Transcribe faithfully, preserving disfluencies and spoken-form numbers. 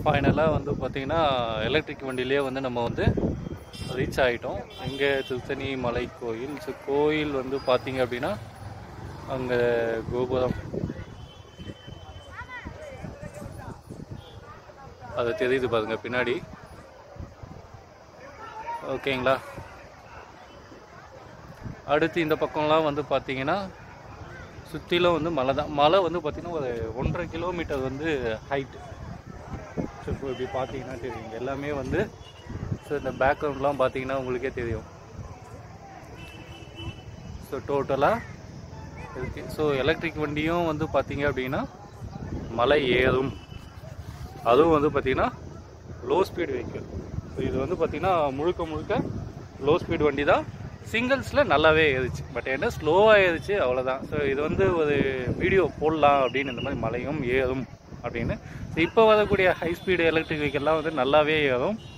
ஃபைனலாக வந்து பார்த்திங்கன்னா எலக்ட்ரிக் வண்டியிலே வந்து நம்ம வந்து ரீச் ஆகிட்டோம். இங்கே திருத்தணி மலை கோயில். ஸோ கோயில் வந்து பார்த்திங்க அப்படின்னா அங்கே கோபுரம் அது தெரியுது பாருங்க பின்னாடி. ஓகேங்களா. அடுத்து இந்த பக்கம்லாம் வந்து பார்த்திங்கன்னா சுற்றிலும் வந்து மலை தான். மலை வந்து பார்த்திங்கன்னா ஒரு ஒன்றரை கிலோமீட்டர் வந்து ஹைட்டு. ஸோ இப்போ இப்படி பார்த்தீங்கன்னா தெரியும் எல்லாமே வந்து. ஸோ இந்த பேக்ரவுண்ட்லாம் பார்த்தீங்கன்னா உங்களுக்கே தெரியும். ஸோ டோட்டலாக இருக்குது. ஸோ எலக்ட்ரிக் வண்டியும் வந்து பார்த்தீங்க அப்படின்னா மலை ஏறும். அதுவும் வந்து பார்த்திங்கன்னா லோ ஸ்பீட் வெஹிக்கிள். ஸோ இது வந்து பார்த்திங்கன்னா முழுக்க முழுக்க லோ ஸ்பீட் வண்டி தான். சிங்கிள்ஸில் நல்லாவே ஏறுச்சு. பட் என்ன ஸ்லோவாக ஏறுச்சு அவ்வளோதான். ஸோ இது வந்து ஒரு வீடியோ போடலாம் அப்படின்னு இந்த மாதிரி மலையும் ஏறும் அப்படின்னு. ஸோ இப்போ வரக்கூடிய ஹை ஸ்பீடு எலக்ட்ரிக் வெஹிக்கிள்லாம் வந்து நல்லாவே ஏறும்.